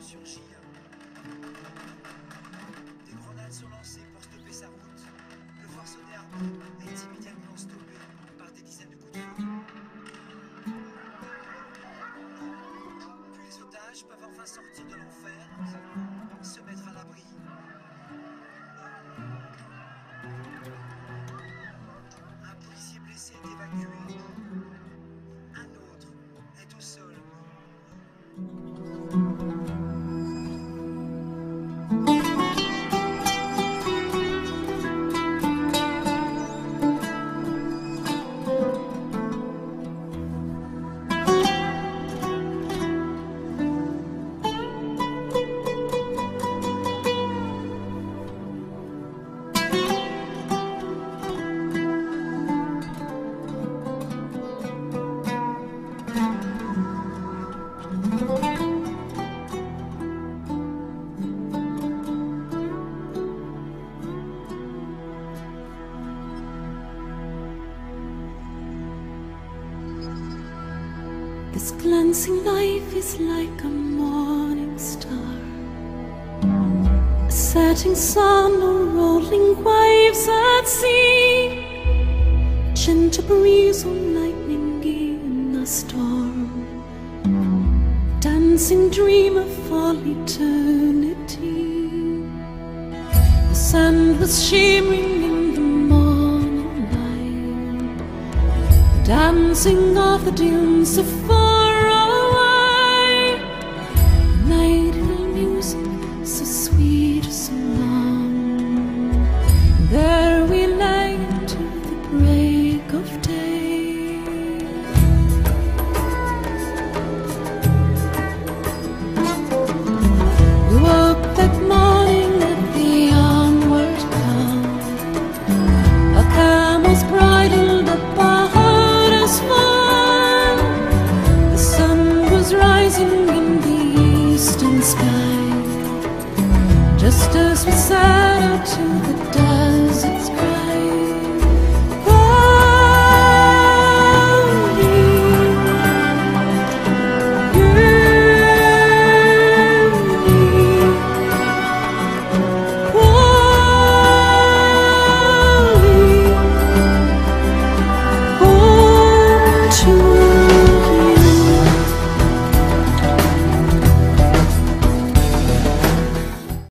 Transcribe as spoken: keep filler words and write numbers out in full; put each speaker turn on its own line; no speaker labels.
surgir. Des grenades sont lancées pour stopper sa route. Le forcené armé est immédiatement stoppé par des dizaines de coups de feu. Puis les otages peuvent enfin sortir de l'enfer, se mettre à l'abri. Un policier blessé est évacué. Un autre est au sol.
This glancing life is like a morning star, a setting sun or rolling waves at sea, a gentle breeze or lightning in a storm, dancing dream of all eternity. The sand was shimmering in the morning light, dancing off the dunes of far away. Nightingale music, so sweet, so long. There we lay until the break of day. We woke that morning at the onward come. Our camels bridled up our hardest fun. The sun was rising in the eastern sky, just as we set out to the